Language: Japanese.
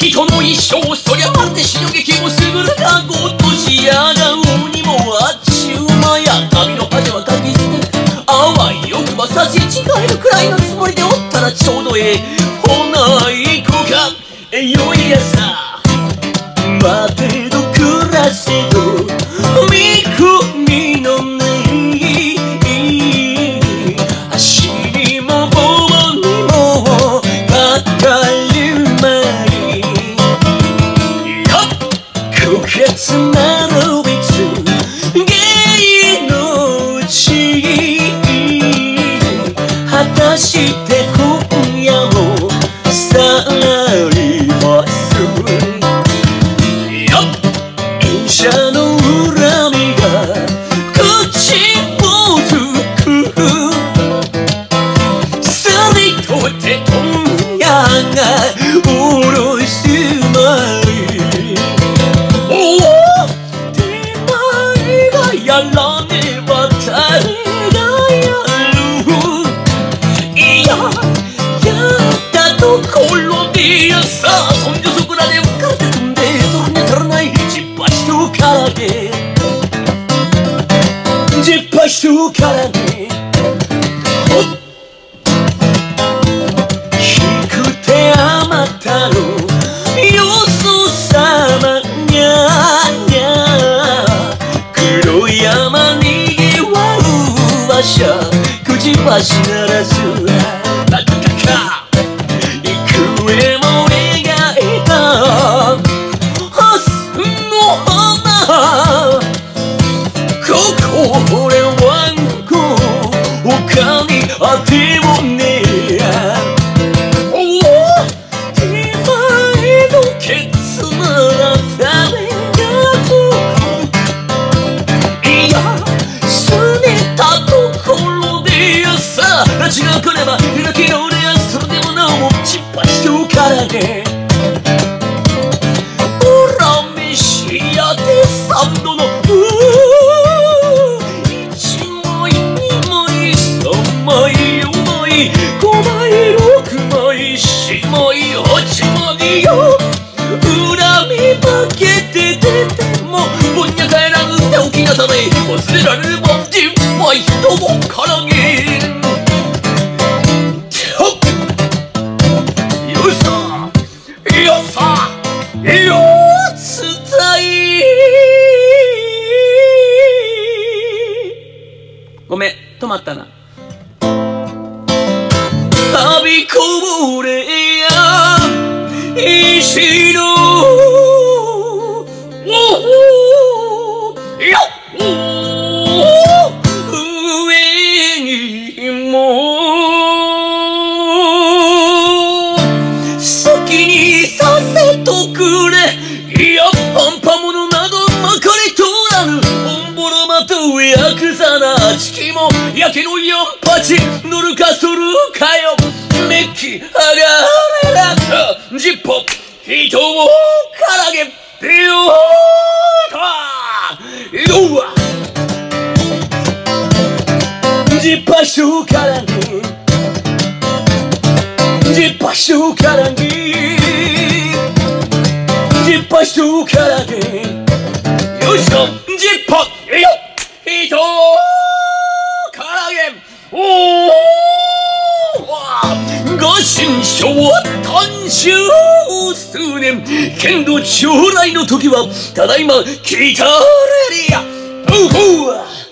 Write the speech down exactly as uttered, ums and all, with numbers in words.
人の一生そりゃまるで死の劇も優れたごとしやがうにもあっちゅう間や旅の恥はかき捨て淡い欲は差し違えるくらいのつもりでおったらちょうどええほな行こうかよいやさ待てど暮らせど見込みのない足にも棒にもかかるまいよっ枯渇なるべつ芸のうち果たして今夜もさらりますよっ演者の恨みが口をつくすりとって今夜がおろすまいおお手前がやらねば誰がやるいややったところでやさそんじょそこらで浮かれて飛んでそこに足らない十把一絡げ十把一絡げほっ引く手あまたのよそさまにゃにゃ黒山にぎわう馬車くちばしならずなんとかか幾重も描いたハスの花これは他にあてもねえおお手前のケツなら誰がいやすねたところでやさ拉致が来れば開きの俺はそれでもなおも十把一絡げ恨めしやで三度の一枚二枚三枚四枚五枚六枚七枚八枚よ恨み負けて出てもぼんや帰らぬ手置きなされ忘れられれば十把一絡げよっさよっさよっついごめん止まったなはびこぼれや石のおおよっ上にも好きにさせとくれいやパンパモノなどまかり通らぬオンボロまとうヤクザなチキもやけの四八乗るかそるかよメッキ上がれらった十歩人をからげビヨーとよわ十把一絡げ十把一絡げ十把一絡げよいしょ十把よ人からげおお御神昭和誕生数年剣道将来の時はただいま聞いたれりやおうほう